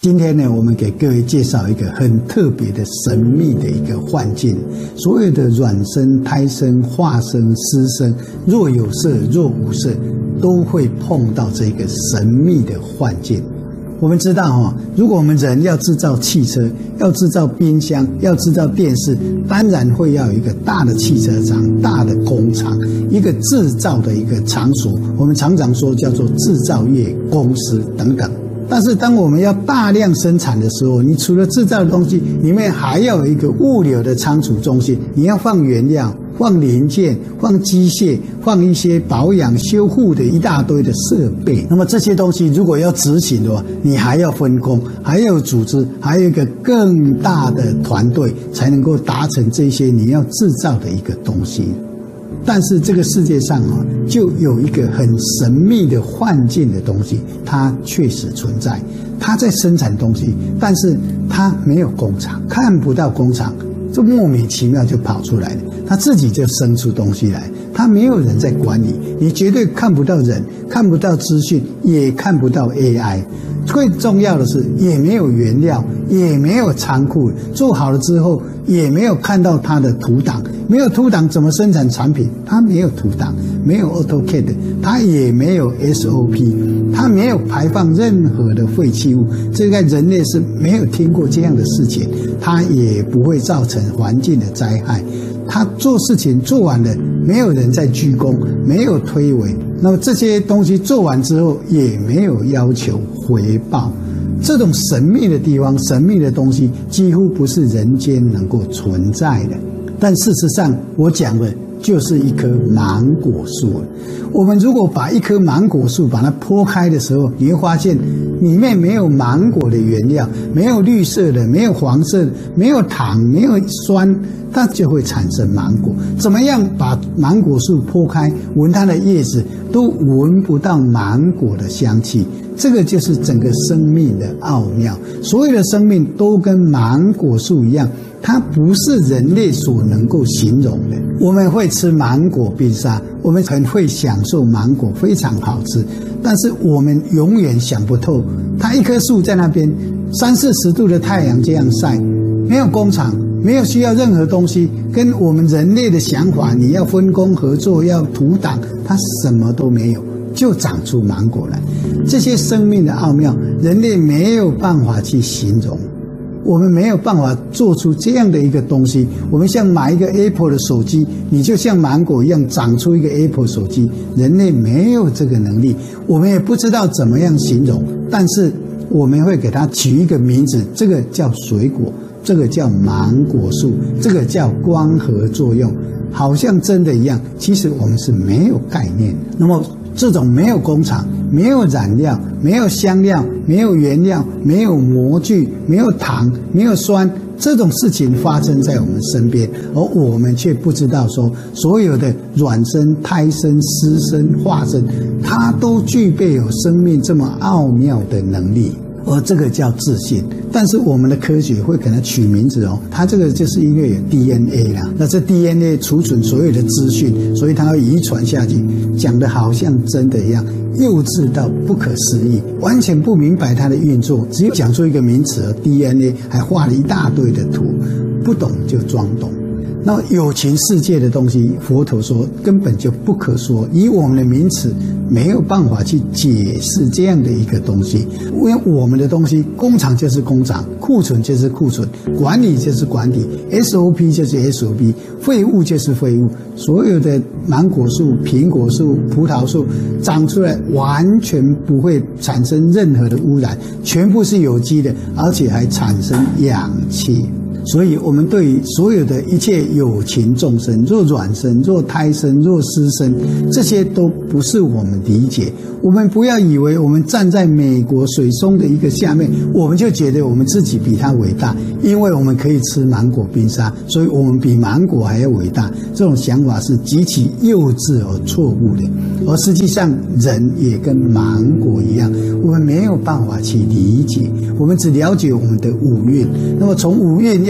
今天呢，我们给各位介绍一个很特别的神秘的一个幻境。所有的卵生、胎生、化生、湿生，若有色若无色，都会碰到这个神秘的幻境。我们知道如果我们人要制造汽车，要制造冰箱，要制造电视，当然会要有一个大的汽车厂、大的工厂，一个制造的一个场所，我们常常说叫做制造业公司等等。但是当我们要大量生产的时候，你除了制造的东西，里面还要有一个物流的仓储中心，你要放原料，放零件，放机械，放一些保养修护的一大堆的设备。那么这些东西如果要执行的话，你还要分工，还要组织，还有一个更大的团队，才能够达成这些你要制造的一个东西。但是这个世界上就有一个很神秘的幻境的东西，它确实存在。它在生产东西，但是它没有工厂，看不到工厂，这莫名其妙就跑出来了，它自己就生出东西来，它没有人在管理，你绝对看不到人，看不到资讯，也看不到 AI。最重要的是，也没有原料，也没有仓库，做好了之后也没有看到它的图档，没有图档怎么生产产品？它没有图档，没有 AutoCAD， 它也没有 SOP， 它没有排放任何的废弃物，这个人类是没有听过这样的事情，它也不会造成环境的灾害。他做事情做完了，没有人在鞠躬，没有推诿，那么这些东西做完之后也没有要求回报。这种神秘的地方，神秘的东西几乎不是人间能够存在的。但事实上我讲的就是一棵芒果树。我们如果把一棵芒果树把它剖开的时候，你会发现里面没有芒果的原料，没有绿色的，没有黄色的，没有糖，没有酸，它就会产生芒果。怎么样把芒果树剖开，闻它的叶子都闻不到芒果的香气，这个就是整个生命的奥妙。所有的生命都跟芒果树一样，它不是人类所能够形容的。我们会吃芒果冰沙，我们很会享受芒果，非常好吃，但是我们永远想不透，它一棵树在那边30-40度的太阳这样晒，没有工厂，没有需要任何东西，跟我们人类的想法，你要分工合作，要图档，它什么都没有，就长出芒果来。这些生命的奥妙，人类没有办法去形容。我们没有办法做出这样的一个东西。我们像买一个 Apple 的手机，你就像芒果一样长出一个 Apple 手机，人类没有这个能力，我们也不知道怎么样形容，但是我们会给它取一个名字，这个叫水果，这个叫芒果树，这个叫光合作用，好像真的一样，其实我们是没有概念。那么这种没有工厂，没有染料，没有香料，没有原料，没有模具，没有糖，没有酸，这种事情发生在我们身边，而我们却不知道说，所有的卵生、胎生、湿生、化生，它都具备有生命这么奥妙的能力。而这个叫自信，但是我们的科学会给它取名字它这个就是因为有 DNA 啦，那这 DNA 储存所有的资讯，所以它会遗传下去，讲得好像真的一样，幼稚到不可思议，完全不明白它的运作，只有讲出一个名词 DNA， 还画了一大堆的图，不懂就装懂。那有情世界的东西，佛陀说根本就不可说，以我们的名词没有办法去解释这样的一个东西。因为我们的东西，工厂就是工厂，库存就是库存，管理就是管理， SOP 就是 SOP， 废物就是废物。所有的芒果树、苹果树、葡萄树长出来完全不会产生任何的污染，全部是有机的，而且还产生氧气。所以我们对于所有的一切有情众生，若卵生，若胎生，若湿生，这些都不是我们理解。我们不要以为我们站在美国水松的一个下面，我们就觉得我们自己比他伟大，因为我们可以吃芒果冰沙，所以我们比芒果还要伟大。这种想法是极其幼稚而错误的。而实际上人也跟芒果一样，我们没有办法去理解，我们只了解我们的五蕴。那么从五蕴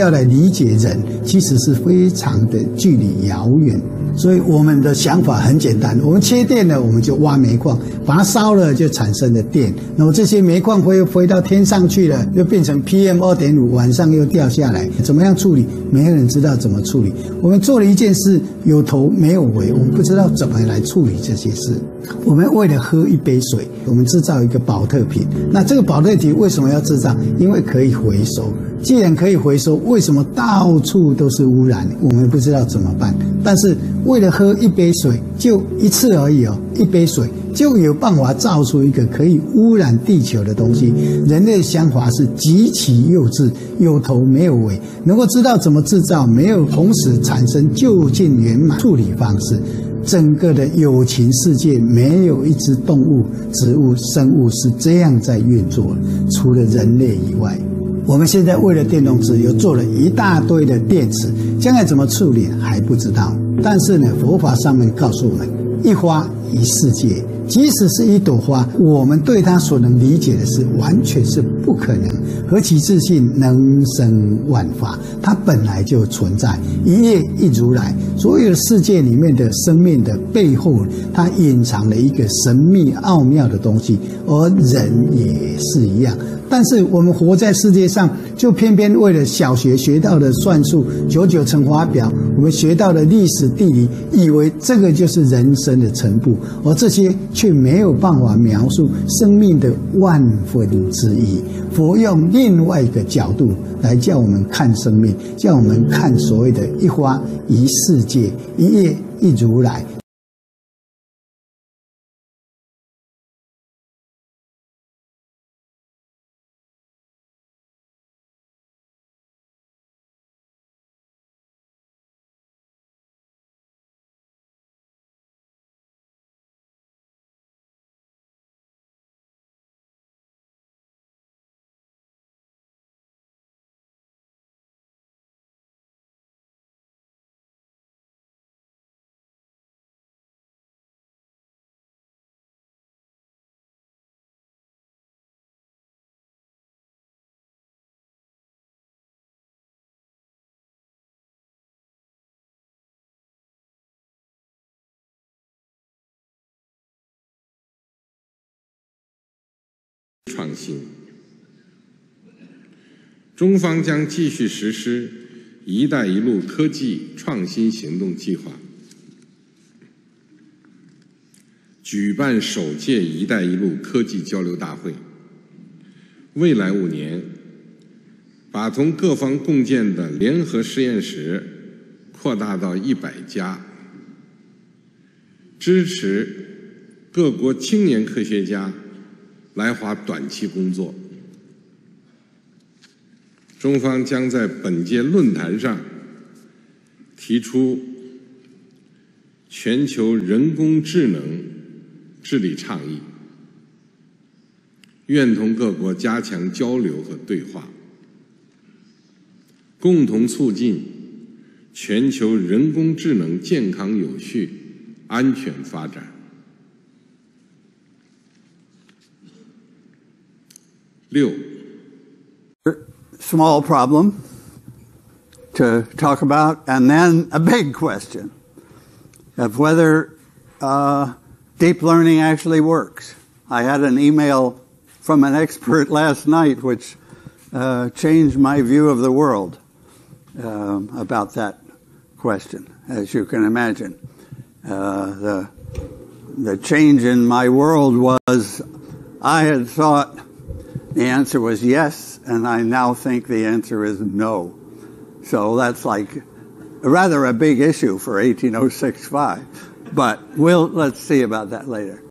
要来理解人，其实是非常的距离遥远。所以我们的想法很简单，我们缺电了，我们就挖煤矿，把它烧了就产生了电，那么这些煤矿会飞到天上去了，又变成 PM2.5，晚上又掉下来，怎么样处理？没有人知道怎么处理。我们做了一件事，有头没有尾，我们不知道怎么来处理这些事。我们为了喝一杯水，我们制造一个保特瓶，那这个保特瓶为什么要制造？因为可以回收。既然可以回收，为什么到处都是污染？我们不知道怎么办。但是为了喝一杯水，就一次而已哦，一杯水就有办法造出一个可以污染地球的东西。人类的想法是极其幼稚，有头没有尾，能够知道怎么制造，没有同时产生就近圆满处理方式。整个的有情世界没有一只动物、植物、生物是这样在运作，除了人类以外。我们现在为了电动车又做了一大堆的电池，将来怎么处理还不知道。但是呢，佛法上面告诉我们，一花一世界。即使是一朵花，我们对它所能理解的是完全是不可能。何其自信，能生万法，它本来就存在。一叶一如来，所有世界里面的生命的背后，它隐藏了一个神秘奥妙的东西，而人也是一样。但是我们活在世界上，就偏偏为了小学学到的算术、99乘法表，我们学到的历史地理，以为这个就是人生的全部，而这些却没有办法描述生命的万分之一。佛用另外一个角度来叫我们看生命，叫我们看所谓的一花一世界，一叶一如来。 创新，中方将继续实施“一带一路”科技创新行动计划，举办首届“一带一路”科技交流大会。未来5年，把同各方共建的联合实验室扩大到100家，支持各国青年科学家来华短期工作。中方将在本届论坛上提出全球人工智能治理倡议，愿同各国加强交流和对话，共同促进全球人工智能健康有序、安全发展。6. Small problem to talk about, and then a big question of whether deep learning actually works. I had an email from an expert last night which changed my view of the world about that question, as you can imagine. The change in my world was I had thought the answer was yes, and I now think the answer is no. So that's like rather a big issue for 18065. But let's see about that later.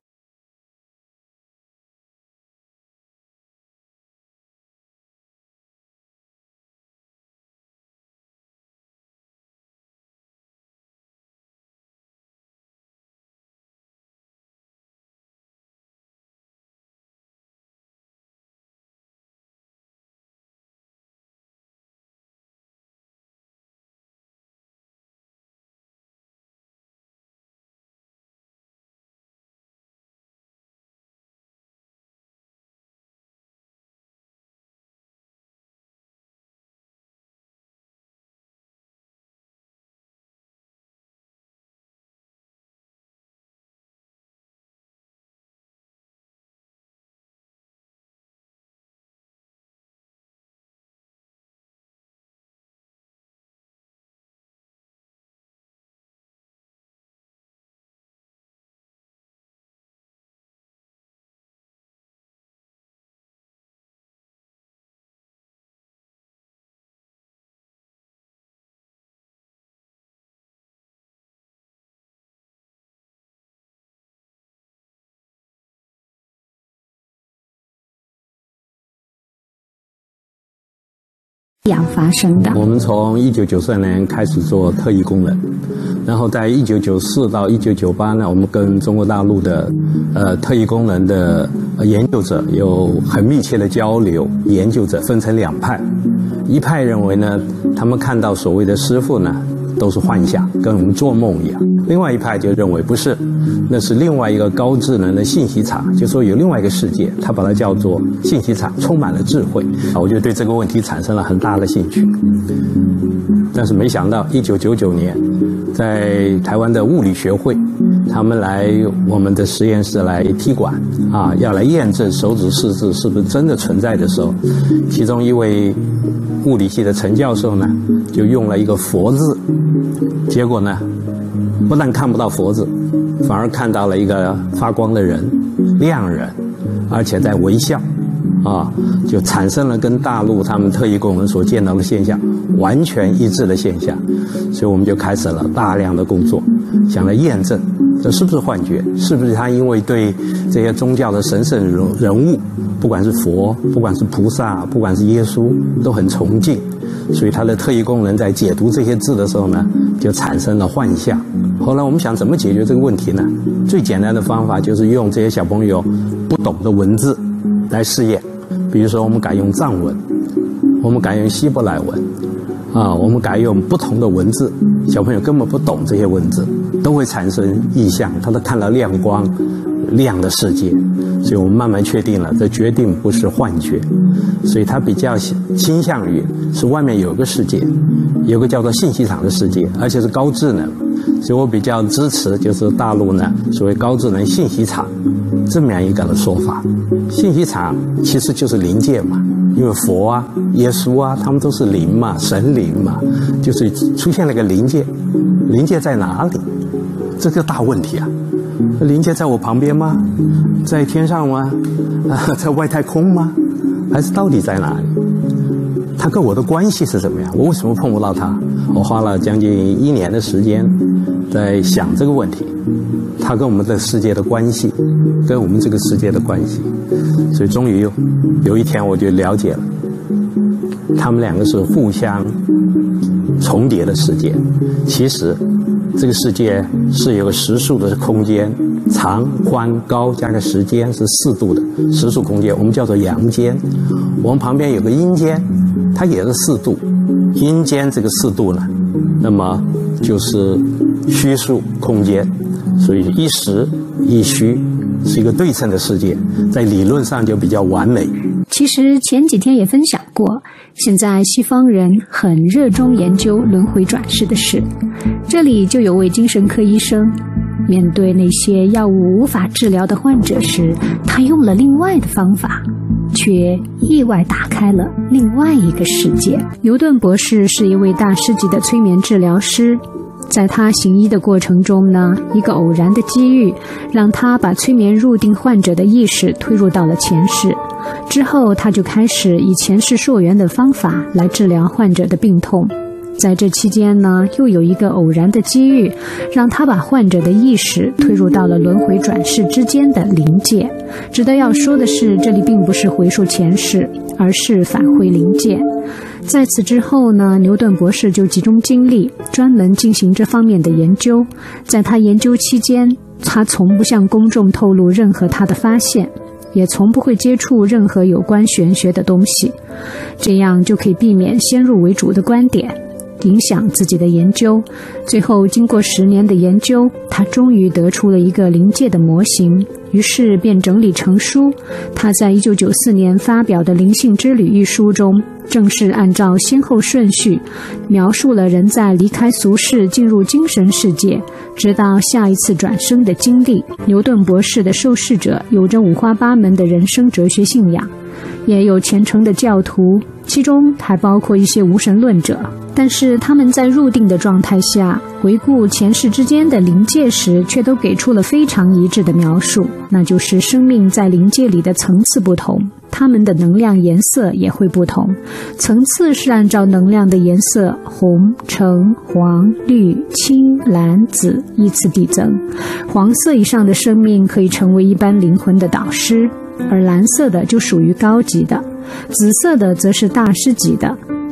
样发生的。 我们从1993年开始做特异功能，然后在1994到1998呢，我们跟中国大陆的特异功能的研究者有很密切的交流。研究者分成两派，一派认为呢，他们看到所谓的师父呢都是幻象，跟我们做梦一样；另外一派就认为不是，那是另外一个高智能的信息场，就说有另外一个世界，他把它叫做信息场，充满了智慧。我就对这个问题产生了很大的兴趣。但是没想到1999年，在台湾的物理学会，他们来我们的实验室来踢馆要来验证手指四字是不是真的存在的时候，其中一位物理系的陈教授呢，就用了一个佛字，结果呢，不但看不到佛字，反而看到了一个发光的人，亮人，而且在微笑，就产生了跟大陆他们特异功能所见到的现象完全一致的现象。所以我们就开始了大量的工作，想来验证这是不是幻觉，是不是他因为对这些宗教的神圣人物，不管是佛，不管是菩萨，不管是耶稣，都很崇敬，所以他的特异功能在解读这些字的时候呢，就产生了幻象。后来我们想怎么解决这个问题呢？最简单的方法就是用这些小朋友不懂的文字来试验。比如说我们改用藏文，我们改用希伯来文我们改用不同的文字，小朋友根本不懂这些文字，都会产生异象，他都看到亮光亮的世界。所以我们慢慢确定了，这决定不是幻觉，所以他比较倾向于是外面有个世界，有个叫做信息场的世界，而且是高智能。所以我比较支持就是大陆呢所谓高智能信息场这么样一个的说法。信息场其实就是灵界嘛，因为佛啊、耶稣啊，他们都是灵嘛，神灵嘛，就是出现了个灵界。灵界在哪里？这个大问题啊！灵界在我旁边吗？在天上吗？在外太空吗？还是到底在哪里？他跟我的关系是怎么样？我为什么碰不到他？我花了将近1年的时间在想这个问题，他跟我们的世界的关系，跟我们这个世界的关系。所以终于有一天我就了解了，他们两个是互相重叠的世界。其实这个世界是有个实数的空间，长、宽、高加个时间是4度的实数空间，我们叫做阳间。我们旁边有个阴间，它也是4度。阴间这个4度呢，那么就是虚数空间，所以一实一虚是一个对称的世界，在理论上就比较完美。 其实前几天也分享过，现在西方人很热衷研究轮回转世的事。这里就有位精神科医生，面对那些药物无法治疗的患者时，他用了另外的方法，却意外打开了另外一个世界。牛顿博士是一位大师级的催眠治疗师，在他行医的过程中呢，一个偶然的机遇让他把催眠入定患者的意识推入到了前世。之后他就开始以前世溯源的方法来治疗患者的病痛。在这期间呢，又有一个偶然的机遇让他把患者的意识推入到了轮回转世之间的灵界。值得要说的是，这里并不是回溯前世，而是返回灵界。在此之后呢，牛顿博士就集中精力专门进行这方面的研究。在他研究期间，他从不向公众透露任何他的发现，也从不会接触任何有关玄学的东西，这样就可以避免先入为主的观点影响自己的研究。最后经过10年的研究，他终于得出了一个灵界的模型，于是便整理成书。他在1994年发表的《灵性之旅》一书中，正是按照先后顺序描述了人在离开俗世进入精神世界直到下一次转生的经历。牛顿博士的受试者有着五花八门的人生哲学信仰，也有虔诚的教徒，其中还包括一些无神论者。但是他们在入定的状态下回顾前世之间的灵界时，却都给出了非常一致的描述，那就是生命在灵界里的层次不同，它们的能量颜色也会不同。层次是按照能量的颜色红、橙、黄、绿、青、蓝、紫依次递增。黄色以上的生命可以成为一般灵魂的导师，而蓝色的就属于高级的，紫色的则是大师级的。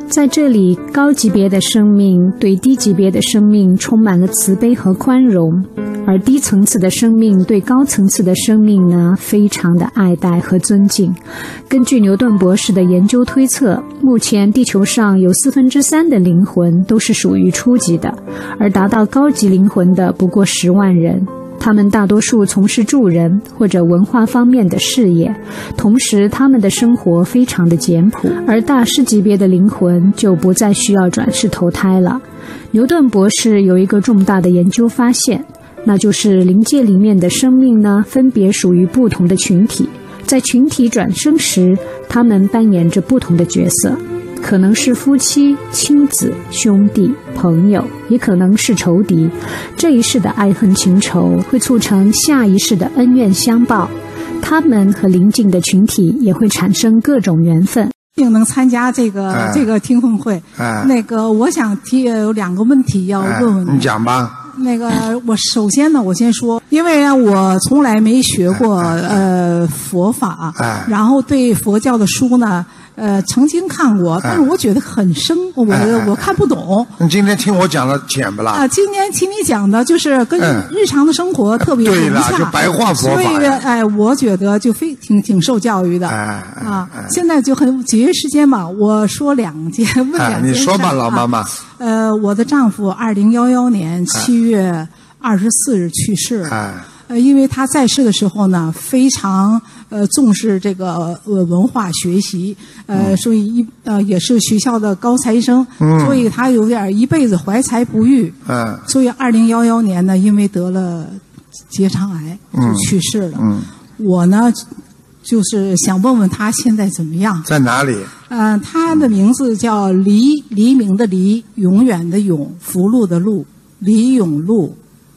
在这里，高级别的生命对低级别的生命充满了慈悲和宽容，而低层次的生命对高层次的生命呢，非常的爱戴和尊敬。根据牛顿博士的研究推测，目前地球上有3/4的灵魂都是属于初级的，而达到高级灵魂的不过10万人。他们大多数从事助人或者文化方面的事业，同时他们的生活非常的简朴，而大师级别的灵魂就不再需要转世投胎了。牛顿博士有一个重大的研究发现，那就是灵界里面的生命呢，分别属于不同的群体，在群体转生时，他们扮演着不同的角色。可能是夫妻、亲子、兄弟、朋友，也可能是仇敌。这一世的爱恨情仇会促成下一世的恩怨相报，他们和邻近的群体也会产生各种缘分。 并能参加这个听众会。那个我想有2个问题要问问你。 你讲吧。 那个我首先呢，我先说，因为我从来没学过佛法，然后对佛教的书呢。曾经看过，但是我觉得很深，我看不懂。 你今天听我讲的浅不啦？ 今天听你讲的就是跟日常的生活特别融洽。 对了，就白话佛法。 所以我觉得就挺受教育的。现在就很节约时间嘛，我说2件，问2件。 你说吧，老妈妈。 我的丈夫2011年7月24日去世。因为他在世的时候呢，非常重视这个文化学习，所以也是学校的高材生，所以他有点一辈子怀才不遇，所以2011年呢，因为得了结肠癌就去世了。我呢，就是想问问他现在怎么样？ 在哪里？ 他的名字叫黎明的黎，永远的永，福禄的禄，黎永禄。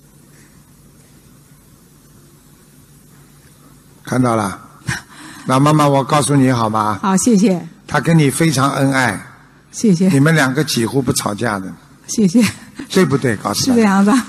看到了，老妈妈，我告诉你好吗？ 好，谢谢。 他跟你非常恩爱， 谢谢。 你们2个几乎不吵架的， 谢谢。 对不对？告诉他是这样的。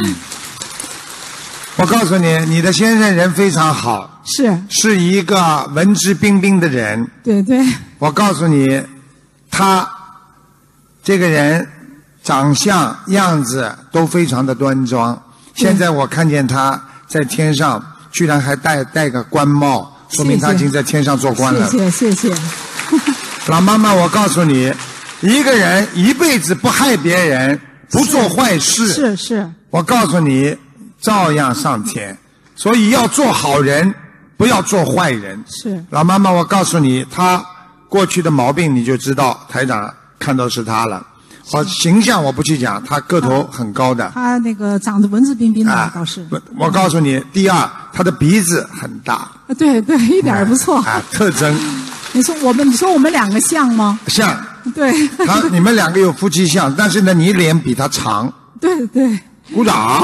我告诉你，你的先生人非常好，是一个文质彬彬的人。 对对。 我告诉你，他这个人长相样子都非常的端庄。现在我看见他在天上。居然还戴个官帽，说明他已经在天上做官了。 谢谢。 老妈妈，我告诉你，一个人一辈子不害别人，不做坏事， 是。 我告诉你，照样上天。所以要做好人，不要做坏人。 是。 老妈妈，我告诉你，他过去的毛病你就知道，台长看到是他了。形象我不去讲，他个头很高的。 他那个长得文质彬彬的倒是。 我告诉你，第二，他的鼻子很大。 对对，一点不错。 特征。 你说我们2个像吗？ 像。 对。 你们2个有夫妻相，但是呢，你脸比他长。 对对。 鼓掌。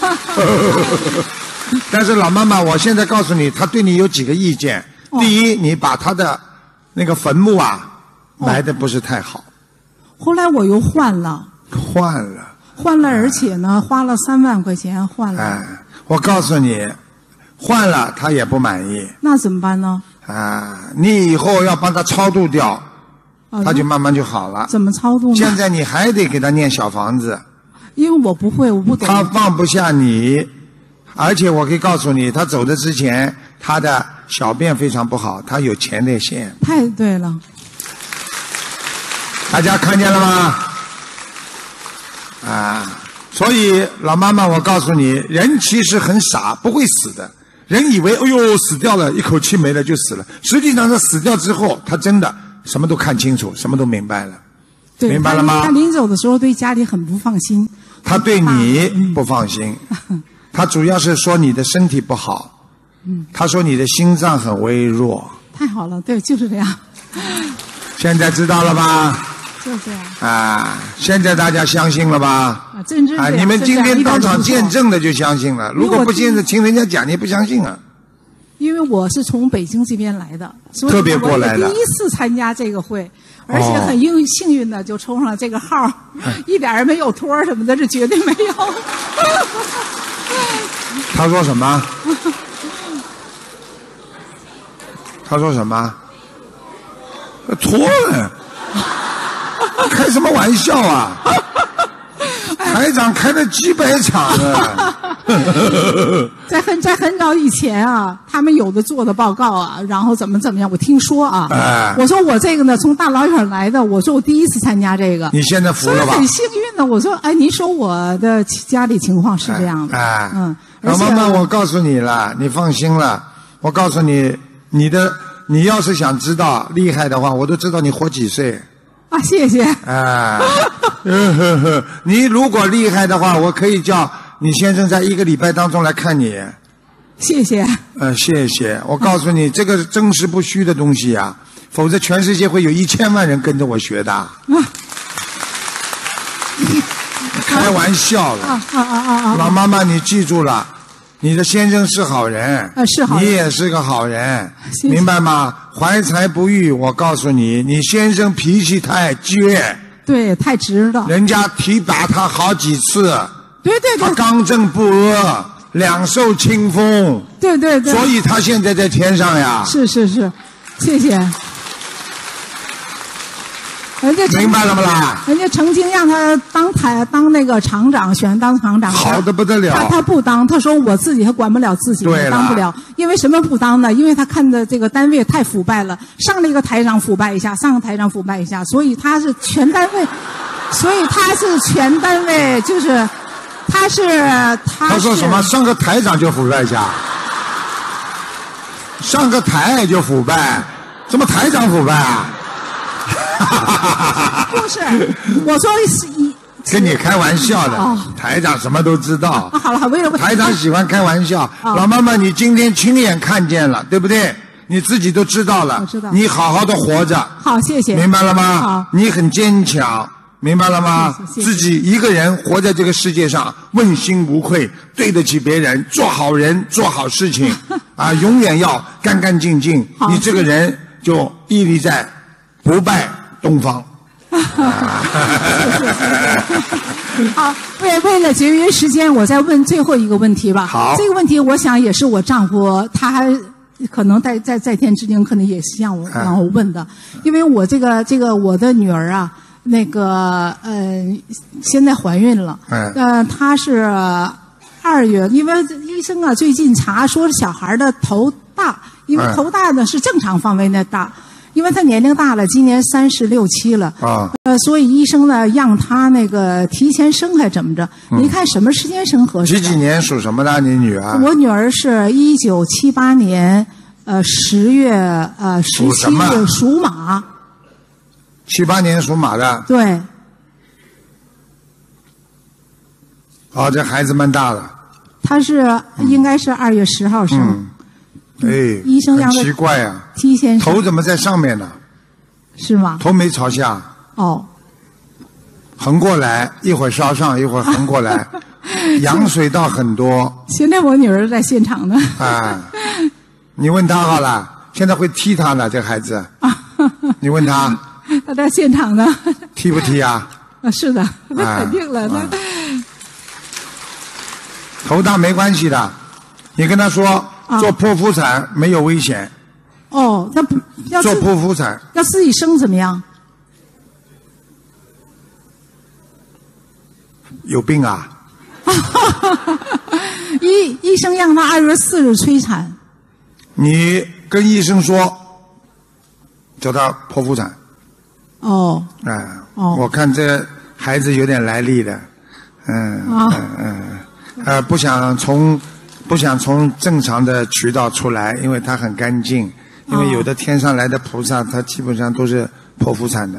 但是老妈妈，我现在告诉你，他对你有几个意见。第一，你把他的那个坟墓埋得不是太好。 后来我又换了，而且呢，花了3万块钱换了。 我告诉你，换了他也不满意。 那怎么办呢？ 你以后要帮他超度掉，他就慢慢就好了。 怎么超度呢？ 现在你还得给他念小房子。 因为我不会，我不懂。 他放不下你，而且我可以告诉你，他走的之前，他的小便非常不好，他有前列腺。 太对了。 大家看见了吗？所以老妈妈，我告诉你，人其实很傻，不会死的。人以为哎呦死掉了，一口气没了就死了。实际上他死掉之后，他真的什么都看清楚，什么都明白了。明白了吗？ 他临走的时候对家里很不放心。 他对你不放心，他主要是说你的身体不好。他说你的心脏很微弱。 太好了，对，就是这样。 现在知道了吧？ 就这样现在大家相信了吧？ 真你们今天当场见证的就相信了，如果不见证，听人家讲你不相信啊。 因为我是从北京这边来的，所以特别过来的， 第一次参加这个会，而且很幸运的就抽上了这个号，一点也没有托什么的，这绝对没有。 他说什么？他说什么？托了。 开什么玩笑啊？台长开了几百场啊！ 在很早以前啊，他们有的做的报告啊，然后怎么样，我听说啊，我说我这个呢，从大老远来的，我说我第一次参加这个， 你现在服了吧？ 很幸运的，我说，哎，您说我的家里情况是这样的， 老妈妈，我告诉你了，你放心了，我告诉你，你要是想知道厉害的话，我都知道你活几岁。 啊，谢谢。 你如果厉害的话，我可以叫你先生在1个礼拜当中来看你。 谢谢。 谢谢。我告诉你，这个真实不虚的东西啊，否则全世界会有1000万人跟着我学的。开玩笑了。老妈妈，你记住了。你的先生是好人， 是好人， 你也是个好人， 谢谢， 明白吗？怀才不遇，我告诉你，你先生脾气太倔， 对，太直了， 人家提拔他好几次， 对， 他刚正不阿，两袖清风， 对， 所以他现在在天上呀。 是，谢谢。人家明白了不啦？ 人家曾经让他当那个厂长，选当厂长， 好的不得了。 他不当，他说我自己还管不了自己，当不了。因为什么不当呢？因为他看的这个单位太腐败了，上了一个台长腐败一下，上个台长腐败一下，所以他是全单位，就是他说什么？上个台长就腐败一下，上个台就腐败，怎么台长腐败啊？ 不是，我说跟你开玩笑的，台长什么都知道。 好了，为了台长喜欢开玩笑。老妈妈，你今天亲眼看见了，对不对？你自己都知道了。 我知道。 你好好的活着。 好，谢谢。 明白了吗？ 好。 你很坚强，明白了吗？ 谢谢。 自己一个人活在这个世界上，问心无愧，对得起别人，做好人，做好事情啊，永远要干干净净。你这个人就屹立在不败东方。 好，为了节约时间，我再问最后一个问题吧。 好， 这个问题我想也是我丈夫，他还可能在天之灵，可能也是让我问的，因为我这个我的女儿啊，现在怀孕了，她是2月，因为医生啊最近查说小孩的头大，因为头大呢是正常范围内大。因为他年龄大了，今年36、7了，所以医生呢让他提前生还怎么着？你看什么时间生合适？ 几年属什么的？你女儿？ 我女儿是1978年10月17日属马。 78年属马的。 对。 这孩子蛮大了。 他应该是2月10号生。 医生让他很奇怪啊， 提前生头怎么在上面呢？ 是吗？ 头没朝下。横过来，一会儿朝上，一会儿横过来，羊水道很多。 现在我女儿在现场呢。 你问她好了，现在会踢她呢，这孩子。你问她。 她在现场呢。 踢不踢啊？ 是的，那肯定了。 头大没关系的，你跟她说。做剖腹产没有危险。 他不要做剖腹产， 要自己生怎么样？ 有病啊！ 医生让他2月4日催产。 你跟医生说，叫他剖腹产。我看这孩子有点来历的，不想从正常的渠道出来，因为它很干净。因为有的天上来的菩萨，他基本上都是剖腹产的。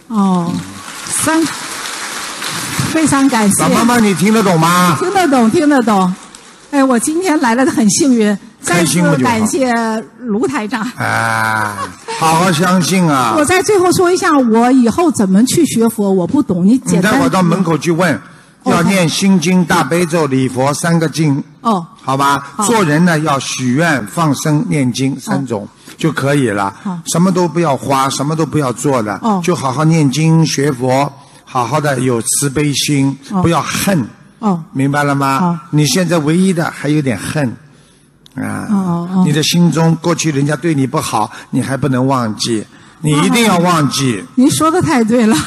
非常感谢。 老妈妈，你听得懂吗？ 听得懂。我今天来了很幸运，再次感谢卢台长。 好好相信啊！ 我再最后说一下，我以后怎么去学佛，我不懂，你简单。 你待会儿到门口去问。要念心经、大悲咒、礼佛3个经。好吧。做人呢要许愿、放生、念经3种就可以了。什么都不要花，什么都不要做的。就好好念经、学佛，好好的有慈悲心，不要恨。明白了吗？你现在唯一的还有点恨。你的心中过去人家对你不好，你还不能忘记。 你一定要忘记。 您说的太对了。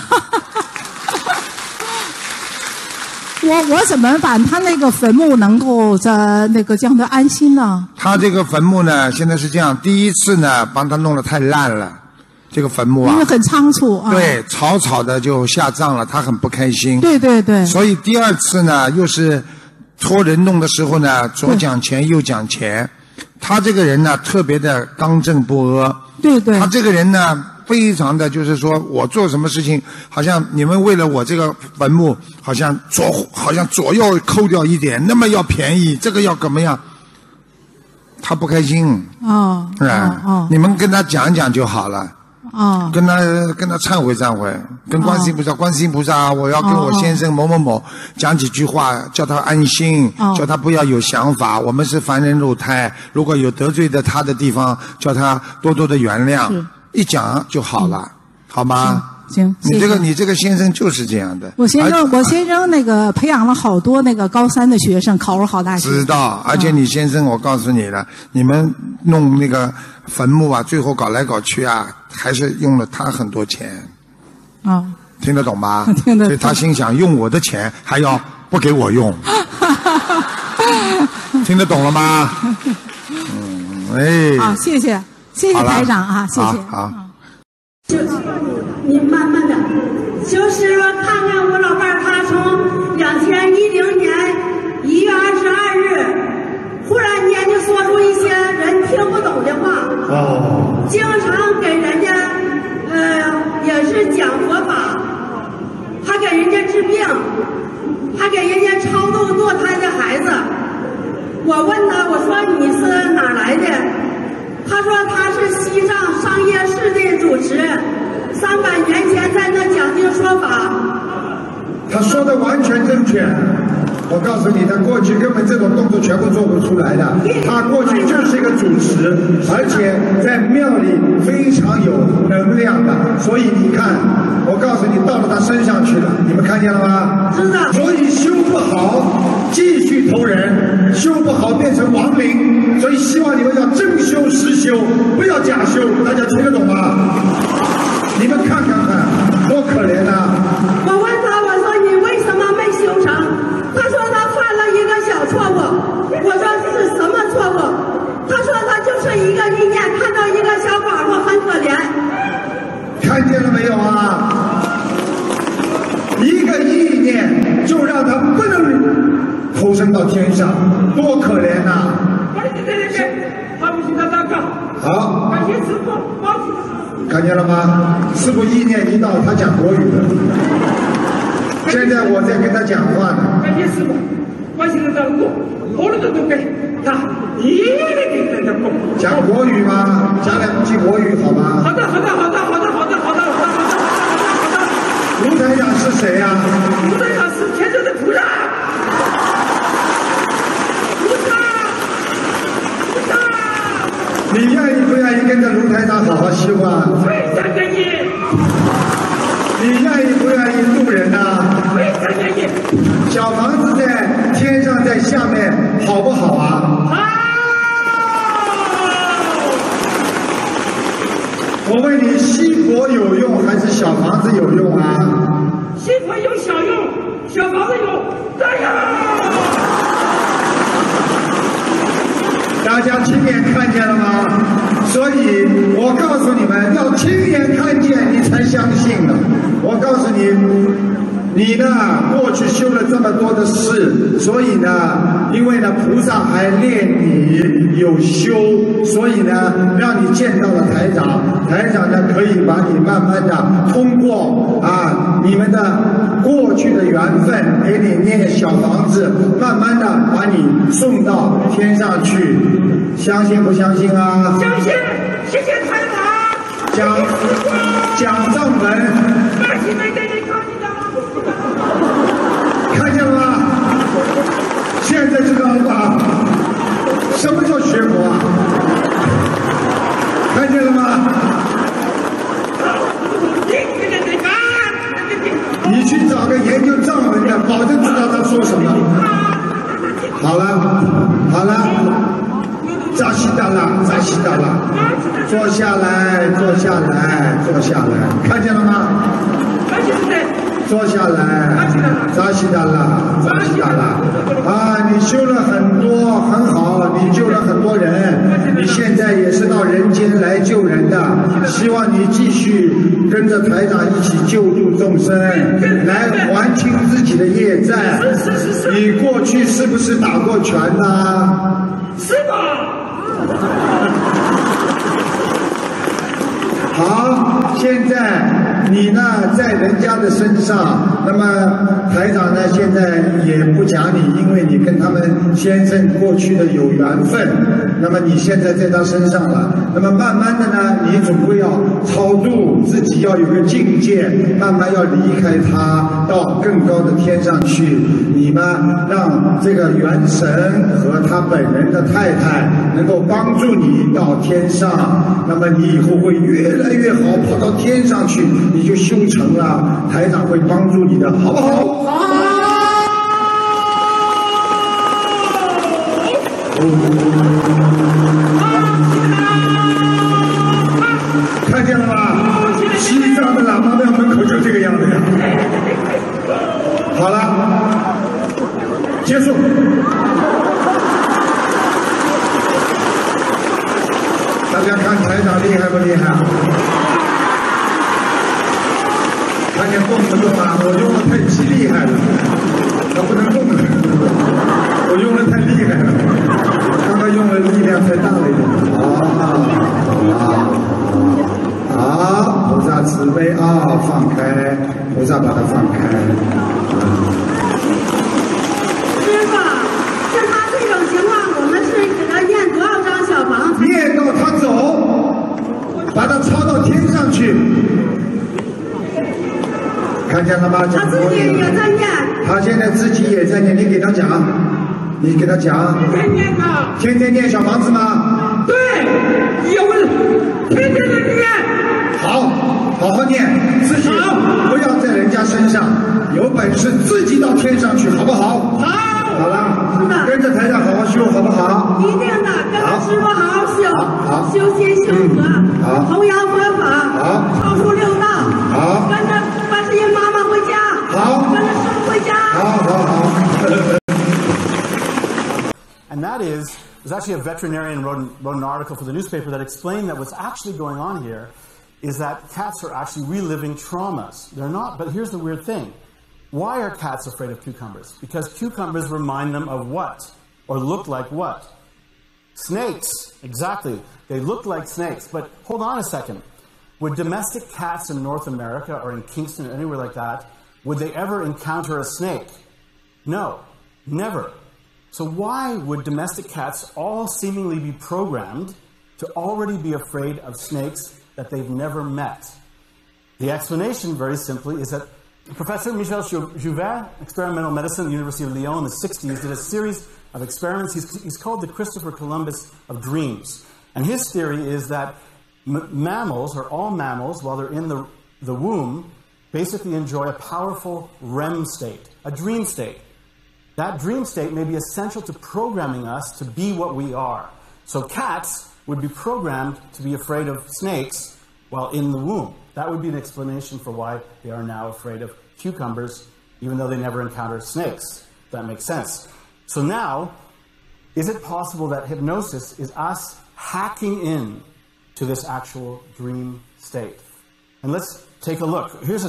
我怎么把他那个坟墓能够在那个让他安心呢？ 他这个坟墓呢，现在是这样，第一次呢帮他弄得太烂了，这个坟墓啊， 因为很仓促啊。 对，草草的就下葬了，他很不开心。 对对对。 所以第二次呢，又是托人弄的时候呢，左讲钱右讲钱。他这个人呢，特别的刚正不阿。 对对。 他这个人呢，非常的就是说我做什么事情，好像你们为了我这个坟墓，好像左右扣掉一点，那么要便宜，这个要怎么样？他不开心。 哦。 是吧？哦。你们跟他讲讲就好了。 哦。 跟他忏悔忏悔，跟观世音菩萨，观世音菩萨，我要跟我先生某某某讲几句话，叫他安心，叫他不要有想法。我们是凡人肉胎，如果有得罪的他的地方，叫他多多的原谅。一讲就好了，好吗？ 行， 你这个先生就是这样的。 我先生那个培养了好多那个高3的学生，考入好大学。 知道，而且你先生，我告诉你了，你们弄那个坟墓啊，最后搞来搞去啊，还是用了他很多钱。 啊， 听得懂吗？ 听得懂。 所以他心想，用我的钱还要不给我用。听得懂了吗？ 啊，谢谢台长啊，谢谢。 好。 你慢慢的，就是说看看我老伴儿，他从2010年1月22日，忽然间就说出一些人听不懂的话。经常给人家，也是讲佛法，还给人家治病，还给人家超度堕胎的孩子。我问他，我说你是哪来的？他说他是西藏商业市的主持，300年前在那讲经说法。 他说的完全正确。我告诉你，他过去根本这种动作全部做不出来的。他过去就是一个主持，而且在庙里非常有能量的。所以你看，我告诉你，到了他身上去了，你们看见了吗？ 知道。 所以修不好，继续投人；修不好，变成亡灵。所以希望你们要真修实修，不要假修。大家听得懂吗？你们看看看，多可怜啊！ 我问他，我说你为什么没修成？他说他犯了一个小错误。我说是什么错误？他说他就是一个意念，看到一个小寡妇很可怜。 看见了没有啊？一个意念就让他不能投身到天上，多可怜呐！好， 感谢师父， 看见了吗？师父意念一到，他讲国语的。现在我在跟他讲话呢。 感谢师父，我现在在我的都给他一定在这过。 讲国语吗？讲2句国语好吗？ 好的。 卢台长是谁呀？ 卢台长是天上的菩萨。 你愿意不愿意跟着卢台长好好修啊？ 非常愿意。 你愿意不愿意渡人啊？ 非常愿意。 小房子在天上，在下面，好不好啊？ 好。 我问你，西佛有用还是小房子有用啊？ 西佛有小用，小房子有大用。 大家亲眼看见了吗？所以我告诉你们，要亲眼看见你才相信的。我告诉你，你呢过去修了这么多的事，所以呢，因为呢菩萨还练你有修，所以呢让你见到了台长，台长呢可以把你慢慢的通过你们的过去的缘分，给你念小房子，慢慢的把你送到天上去，相信不相信啊？ 相信，谢谢台长。 讲藏文。看见了吗？现在知道了吧？什么叫学佛啊？看见了吗？你去找个研究藏文的，保证知道他说什么。好了，咋西达拉，扎西达拉，坐下来，坐下来，坐下来，看见了吗？坐下来，扎西达拉，扎西达拉。啊，你修了很多，很好，你救了很多人，你现在也是到人间来救人的，希望你继续跟着台长一起救助众生，来还清自己的业债。你过去是不是打过拳呢？ 是吧？ 好，现在你呢在人家的身上，那么台长呢现在也不讲你，因为你跟他们先生过去的有缘分，那么你现在在他身上了，那么慢慢的呢，你总归要超度自己，要有个境界，慢慢要离开他，到更高的天上去。你们让这个元神和他本人的太太能够帮助你到天上，那么你以后会越来越好，跑到天上去，你就修成了，台长会帮助你的，好不好？好。看见了吗？西藏的喇嘛庙门口就这个样子呀。好了，结束。大家看台长厉害不厉害？看见动不动啊？我用的太极厉害了，它不能动了。我用的太厉害了，刚刚用的力量太大了一点。好，菩萨慈悲啊，放开，菩萨把它放开。 师傅，像他这种情况，我们是给他念多少张小房子？ 念到他走，把他抄到天上去。看见了吗？ 他自己也在念。 他现在自己也在念，你给他讲，你给他讲。 天天念啊！ 天天念小房子吗？ 对，有人天天的念。 好，好好念，自己不要在人家身上，有本事自己到天上去，好不好？ 好。 好了，跟着台长好好修，好不好？ 一定的，跟着师傅好好修， 好， 修心修德， 好， 弘扬佛法， 好， 超出六道， 好， 跟着观世音妈妈回家， 好， 跟着师傅回家， 好。 And that is, there's actually a veterinarian wrote an article for the newspaper that explained that what's actually going on here is that cats are actually reliving traumas. They're not, but here's the weird thing. Why are cats afraid of cucumbers? Because cucumbers remind them of what? Or look like what? Snakes. Exactly. They look like snakes. But hold on a second. Would domestic cats in North America or in Kingston or anywhere like that, would they ever encounter a snake? No. Never. So why would domestic cats all seemingly be programmed to already be afraid of snakes that they've never met? The explanation, very simply, is that Professor Michel Jouvert, experimental medicine at the University of Lyon in the 60s, did a series of experiments. He's called the Christopher Columbus of dreams. And his theory is that mammals, or all mammals, while they're in the womb, basically enjoy a powerful REM state, a dream state. That dream state may be essential to programming us to be what we are. So cats would be programmed to be afraid of snakes while in the womb. That would be an explanation for why they are now afraid of cucumbers, even though they never encountered snakes. That makes sense. So now, is it possible that hypnosis is us hacking in to this actual dream state? And let's take a look. Here's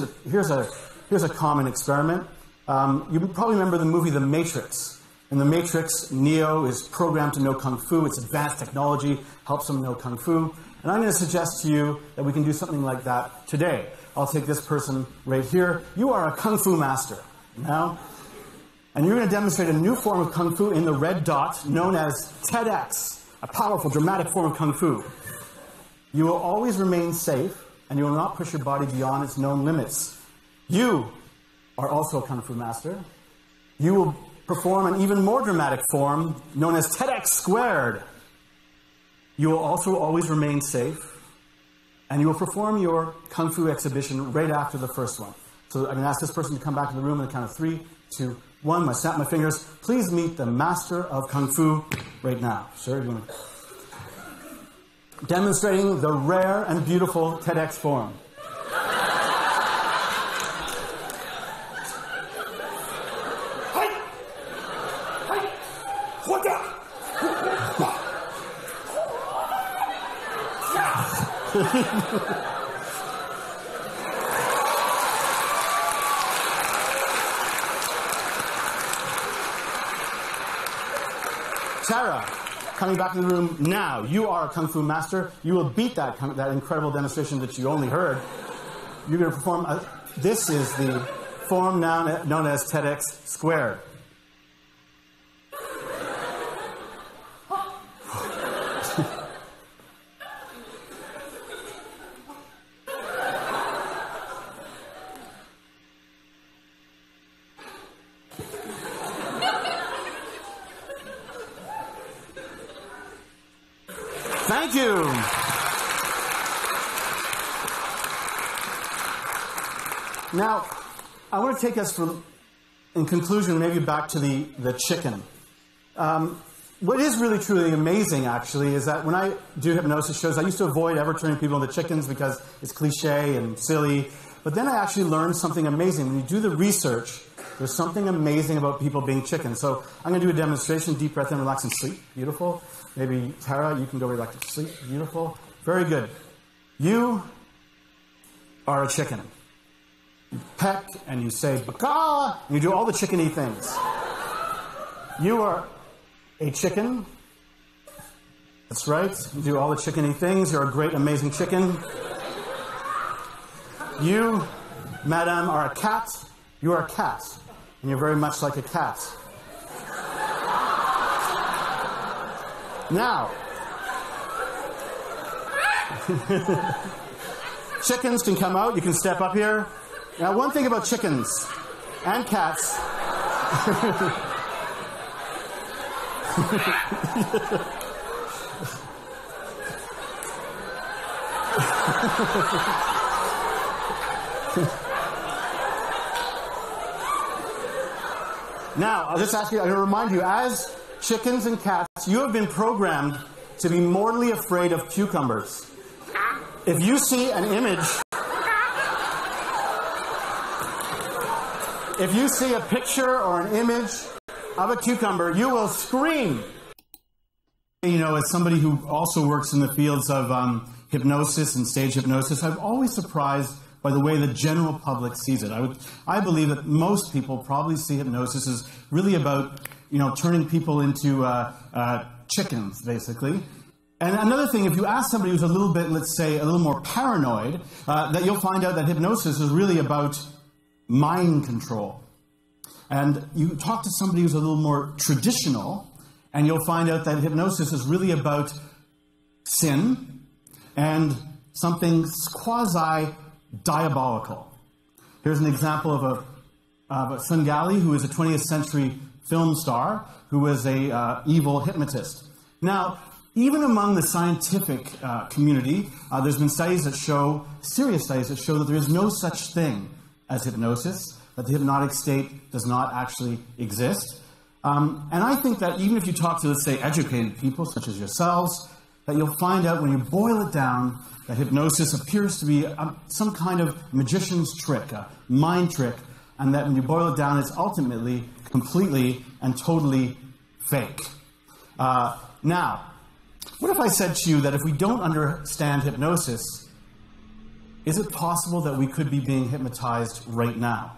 a common experiment. You probably remember the movie The Matrix. In The Matrix, Neo is programmed to know Kung Fu. It's advanced technology, helps him know Kung Fu. And I'm going to suggest to you that we can do something like that today. I'll take this person right here. You are a Kung Fu master now. And you're going to demonstrate a new form of Kung Fu in the red dot known as TEDx, a powerful, dramatic form of Kung Fu. You will always remain safe, and you will not push your body beyond its known limits. You are also a Kung Fu master. You will perform an even more dramatic form known as TEDx squared. You will also always remain safe, and you will perform your Kung Fu exhibition right after the first one. So I'm going to ask this person to come back to the room on the count of 3, 2, 1. I snap my fingers. Please meet the master of Kung Fu right now. Sir, you want to... demonstrating the rare and beautiful TEDx form. Tara, coming back to the room now. You are a Kung Fu master. You will beat that incredible demonstration that you only heard. You're going to perform. This is the form now known as TEDx Squared. Thank you. Now, I want to take us from, in conclusion, maybe back to the chicken. What is really truly amazing, actually, is that when I do hypnosis shows, I used to avoid ever turning people into chickens because it's cliche and silly. But then I actually learned something amazing. When you do the research, there's something amazing about people being chickens. So I'm going to do a demonstration. Deep breath in, relax, and sleep. Beautiful. Maybe, Tara, you can go right back to sleep. Beautiful. Very good. You are a chicken. You peck and you say, baka, and you do all the chickeny things. You are a chicken. That's right. You do all the chickeny things. You're a great, amazing chicken. You, madam, are a cat. You are a cat. And you're very much like a cat. Now, chickens can come out. You can step up here. Now, one thing about chickens and cats. Now, I'll just ask you, I'm going to remind you, as chickens and cats, you have been programmed to be mortally afraid of cucumbers. If you see an image, if you see a picture or an image of a cucumber, you will scream. You know, as somebody who also works in the fields of hypnosis and stage hypnosis, I'm always surprised by the way the general public sees it. I believe that most people probably see hypnosis as really about, you know, turning people into chickens, basically. And another thing, if you ask somebody who's a little bit, let's say, a little more paranoid, that you'll find out that hypnosis is really about mind control. And you talk to somebody who's a little more traditional, and you'll find out that hypnosis is really about sin and something quasi-diabolical. Here's an example of a Svengali, who is a 20th century film star, who was a evil hypnotist. Now, even among the scientific community, there's been studies that show, serious studies that show that there is no such thing as hypnosis, that the hypnotic state does not actually exist. And I think that even if you talk to, let's say, educated people, such as yourselves, that you'll find out when you boil it down that hypnosis appears to be some kind of magician's trick, a mind trick, and that when you boil it down, it's ultimately completely and totally fake. Now, what if I said to you that if we don't understand hypnosis, is it possible that we could be being hypnotized right now?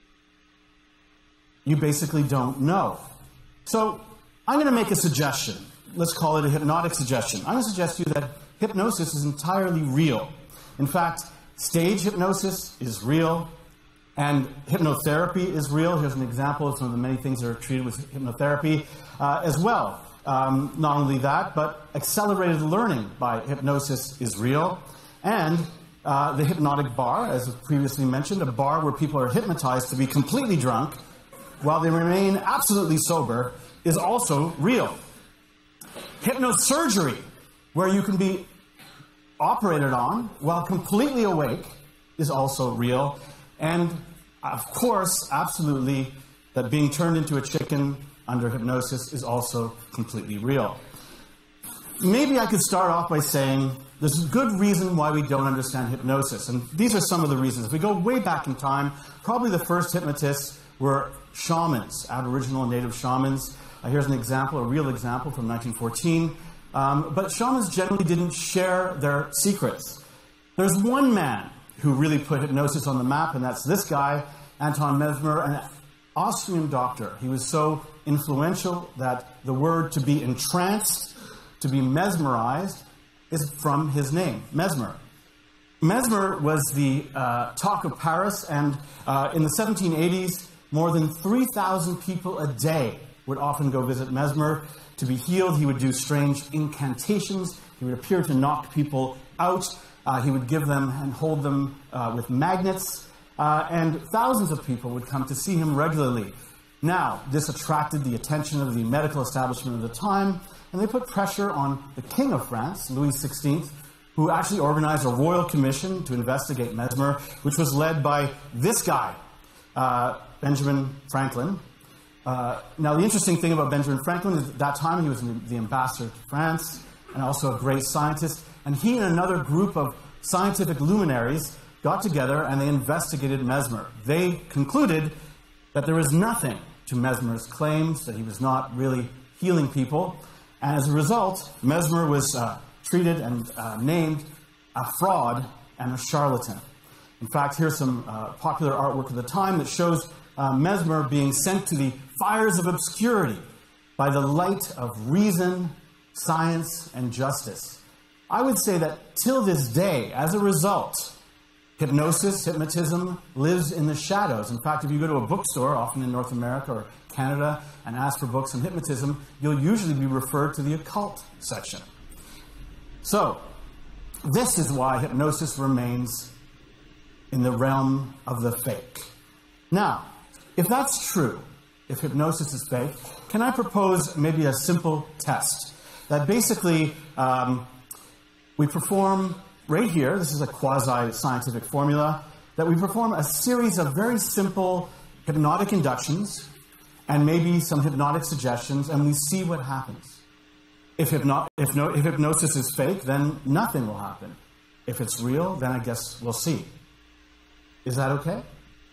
You basically don't know. So I'm going to make a suggestion. Let's call it a hypnotic suggestion. I'm going to suggest to you that hypnosis is entirely real. In fact, stage hypnosis is real, and hypnotherapy is real. Here's an example of some of the many things that are treated with hypnotherapy as well. Not only that, but accelerated learning by hypnosis is real. And the hypnotic bar, as previously mentioned, a bar where people are hypnotized to be completely drunk while they remain absolutely sober, is also real. Hypnosurgery, where you can be operated on while completely awake, is also real. And, of course, absolutely, that being turned into a chicken under hypnosis is also completely real. maybe I could start off by saying there's a good reason why we don't understand hypnosis. And these are some of the reasons. If we go way back in time, probably the first hypnotists were shamans, Aboriginal and Native shamans. Here's an example, a real example from 1914. But shamans generally didn't share their secrets. There's one man who really put hypnosis on the map, and that's this guy, Anton Mesmer, an Austrian doctor. He was so influential that the word to be entranced, to be mesmerized, is from his name, Mesmer. Mesmer was the talk of Paris, and in the 1780s, more than 3,000 people a day would often go visit Mesmer to be healed. He would do strange incantations. He would appear to knock people out. He would give them and hold them with magnets. And thousands of people would come to see him regularly. Now, this attracted the attention of the medical establishment of the time, and they put pressure on the King of France, Louis XVI, who actually organized a royal commission to investigate Mesmer, which was led by this guy, Benjamin Franklin. Now, the interesting thing about Benjamin Franklin is at that time he was the ambassador to France and also a great scientist. And he and another group of scientific luminaries got together and they investigated Mesmer. They concluded that there was nothing to Mesmer's claims, that he was not really healing people. And as a result, Mesmer was treated and named a fraud and a charlatan. In fact, here's some popular artwork of the time that shows Mesmer being sent to the fires of obscurity by the light of reason, science, and justice. I would say that till this day, as a result, hypnotism lives in the shadows. In fact, if you go to a bookstore, often in North America or Canada, and ask for books on hypnotism, you'll usually be referred to the occult section. So, this is why hypnosis remains in the realm of the fake. Now, if that's true, if hypnosis is fake, can I propose maybe a simple test that basically we perform right here, this is a quasi-scientific formula, that we perform a series of very simple hypnotic inductions and maybe some hypnotic suggestions, and we see what happens. If hypnosis is fake, then nothing will happen. If it's real, then I guess we'll see. Is that okay?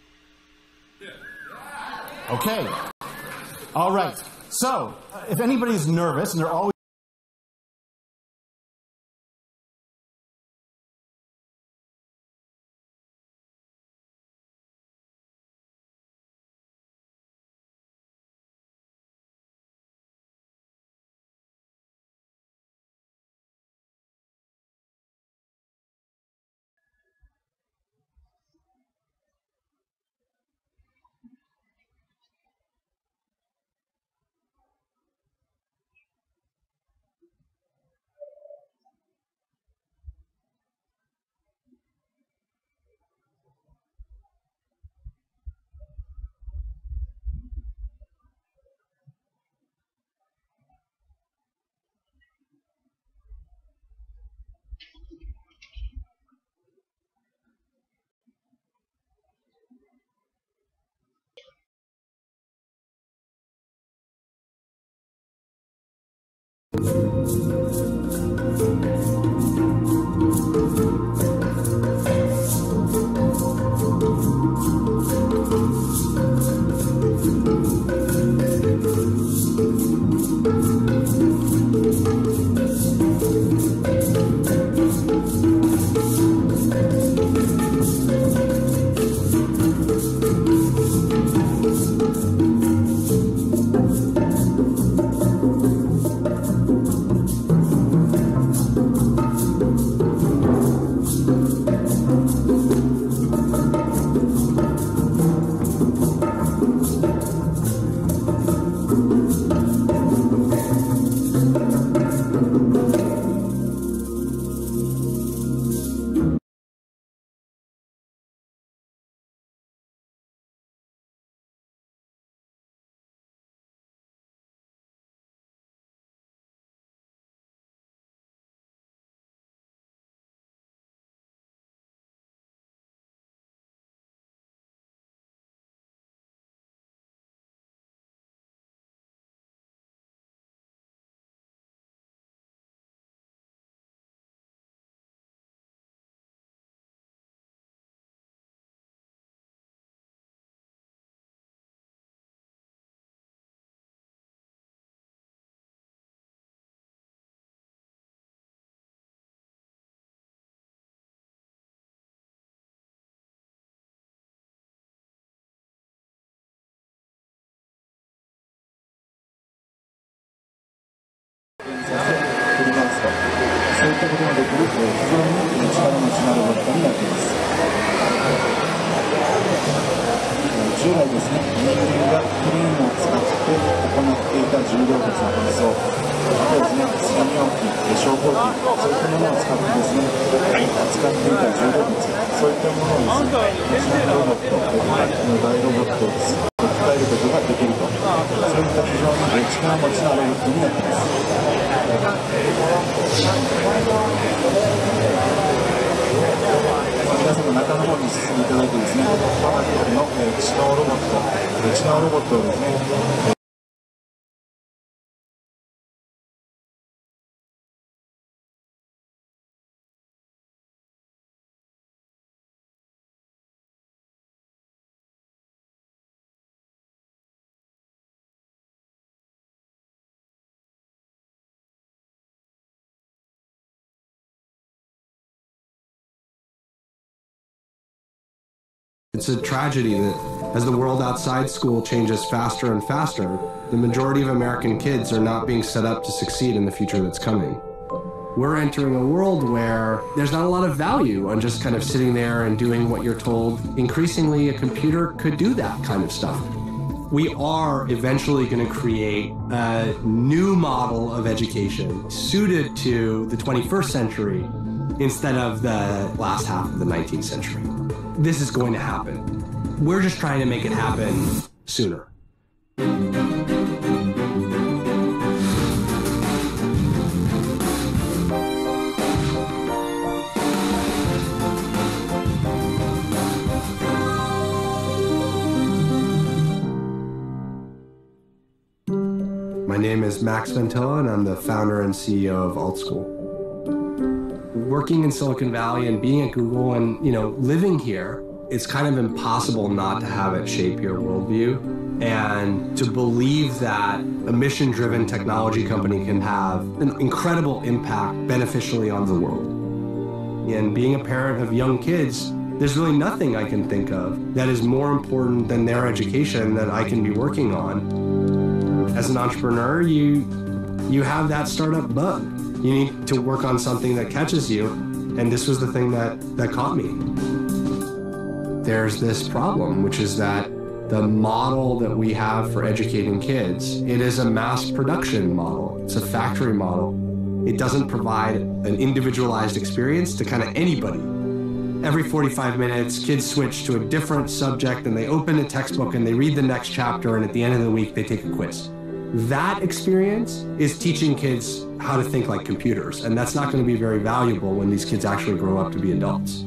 Okay. All right. So, if anybody's nervous, and they're always して振り回すと、そういったことができる非常に力持ちなロボットになっています。従来ですね、人間がクレーンを使って行っていた重量物の搬送、あとですね、専用機、昇降機、そういったものを使ってですね、扱っていた重量物、そういったものをですね、こちらのロボット、大ロボットをですね、置き換えることができると、そういった非常に力持ちなロボットになっています。皆さんの中の方に進んでいただいてですね、我が国の知能ロボットをですね、 It's a tragedy that as the world outside school changes faster and faster, the majority of American kids are not being set up to succeed in the future that's coming. We're entering a world where there's not a lot of value on just kind of sitting there and doing what you're told. Increasingly, a computer could do that kind of stuff. We are eventually going to create a new model of education suited to the 21st century instead of the last half of the 19th century. This is going to happen. We're just trying to make it happen sooner. My name is Max Ventilla, and I'm the founder and CEO of AltSchool. Working in Silicon Valley and being at Google and, living here, it's kind of impossible not to have it shape your worldview and to believe that a mission-driven technology company can have an incredible impact beneficially on the world. And being a parent of young kids, there's really nothing I can think of that is more important than their education that I can be working on. As an entrepreneur, you have that startup bug. You need to work on something that catches you, and this was the thing that caught me. There's this problem, which is that the model that we have for educating kids, it is a mass production model. It's a factory model. It doesn't provide an individualized experience to kind of anybody. Every 45 minutes, kids switch to a different subject, and they open a textbook and they read the next chapter, and at the end of the week, they take a quiz. That experience is teaching kids how to think like computers, and that's not going to be very valuable when these kids actually grow up to be adults.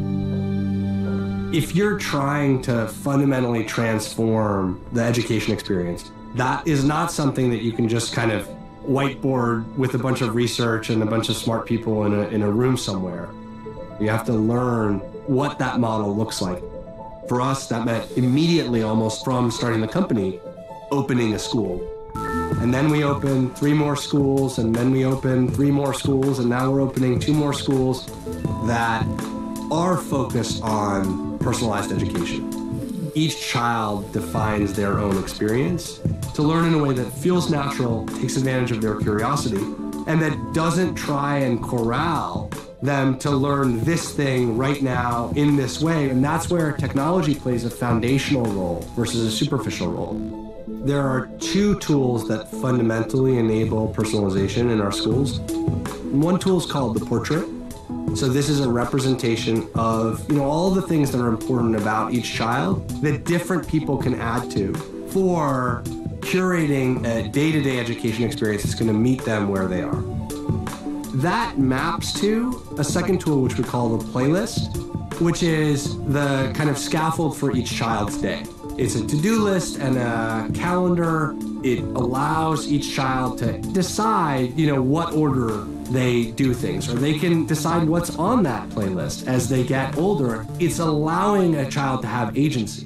If you're trying to fundamentally transform the education experience, that is not something that you can just kind of whiteboard with a bunch of research and a bunch of smart people in a room somewhere. You have to learn what that model looks like. For us, that meant immediately, almost from starting the company, opening a school. And then we opened 3 more schools, and then we opened 3 more schools, and now we're opening 2 more schools that are focused on personalized education. Each child defines their own experience to learn in a way that feels natural, takes advantage of their curiosity, and that doesn't try and corral them to learn this thing right now in this way. And that's where technology plays a foundational role versus a superficial role. There are 2 tools that fundamentally enable personalization in our schools. One tool is called the portrait. So this is a representation of, all the things that are important about each child that different people can add to for curating a day-to-day education experience that's going to meet them where they are. That maps to a second tool, which we call the playlist, which is the kind of scaffold for each child's day. It's a to-do list and a calendar. It allows each child to decide, what order they do things, or they can decide what's on that playlist as they get older. It's allowing a child to have agency.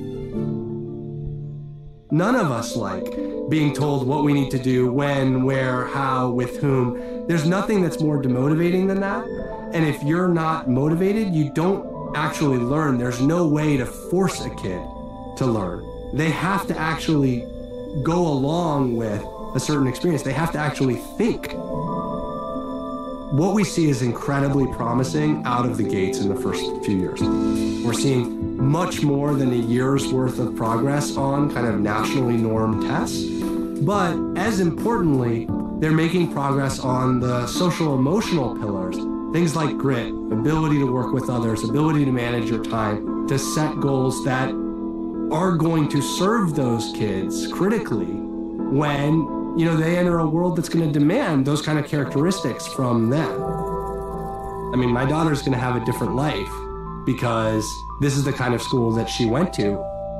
None of us like being told what we need to do, when, where, how, with whom. There's nothing that's more demotivating than that. And if you're not motivated, you don't actually learn. There's no way to force a kid to learn. They have to actually go along with a certain experience. They have to actually think. What we see is incredibly promising out of the gates in the first few years. We're seeing much more than a year's worth of progress on kind of nationally normed tests. But as importantly, they're making progress on the social emotional pillars. Things like grit, ability to work with others, ability to manage your time, to set goals that are going to serve those kids critically when they enter a world that's going to demand those kind of characteristics from them. I mean, my daughter's going to have a different life because this is the kind of school that she went to.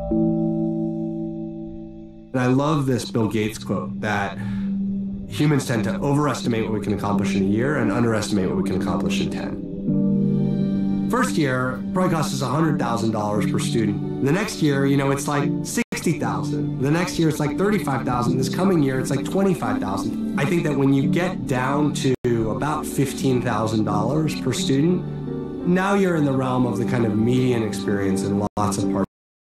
And I love this Bill Gates quote that humans tend to overestimate what we can accomplish in a year and underestimate what we can accomplish in 10. First year probably costs us $100,000 per student. The next year, it's like $60,000. The next year it's like $35,000. This coming year it's like $25,000. I think that when you get down to about $15,000 per student, now you're in the realm of the kind of median experience in lots of parts.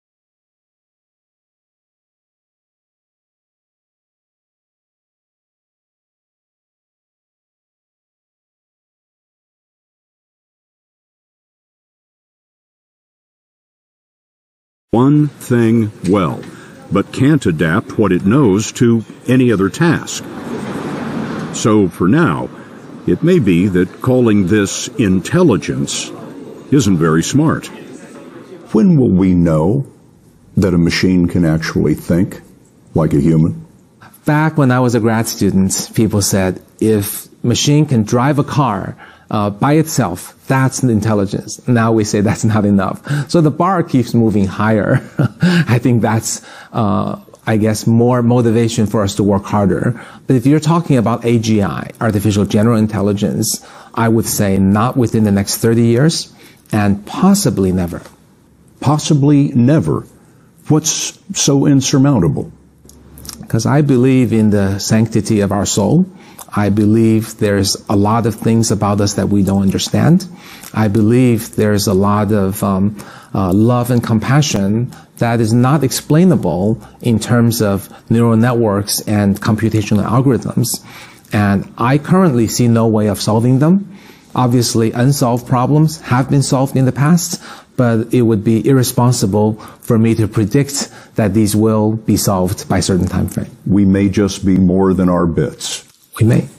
One thing well, but can't adapt what it knows to any other task. So for now, it may be that calling this intelligence isn't very smart. When will we know that a machine can actually think like a human? Back when I was a grad student, people said if machine can drive a car by itself, that's intelligence. Now we say that's not enough. So the bar keeps moving higher. I think that's, more motivation for us to work harder. But if you're talking about AGI, artificial general intelligence, I would say not within the next 30 years and possibly never. Possibly never? What's so insurmountable? Because I believe in the sanctity of our soul. I believe there's a lot of things about us that we don't understand. I believe there's a lot of love and compassion that is not explainable in terms of neural networks and computational algorithms. And I currently see no way of solving them. Obviously, unsolved problems have been solved in the past, but it would be irresponsible for me to predict that these will be solved by a certain time frame. We may just be more than our bits. We may.